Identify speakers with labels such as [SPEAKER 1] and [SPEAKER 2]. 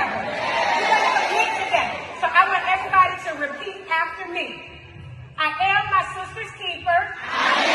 [SPEAKER 1] You're going to commit today. So I want everybody to repeat after me. I am my sister's keeper.